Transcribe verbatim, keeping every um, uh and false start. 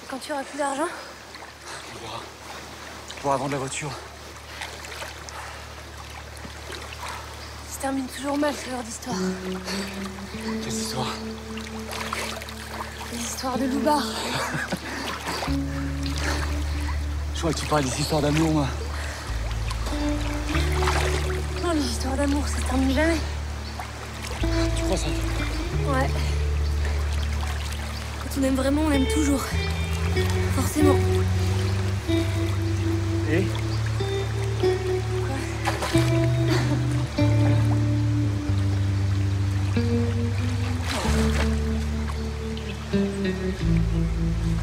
Quand tu auras plus d'argent? On verra. Tu pourras vendre la voiture. Ça se termine toujours mal, ce genre d'histoire. Quelle histoire? Les histoires de loupards. Je crois que tu parles des histoires d'amour, moi. Non, les histoires d'amour, ça se termine jamais. Tu crois ça? Ouais. Quand on aime vraiment, on aime toujours. Forcément. Et? Quoi?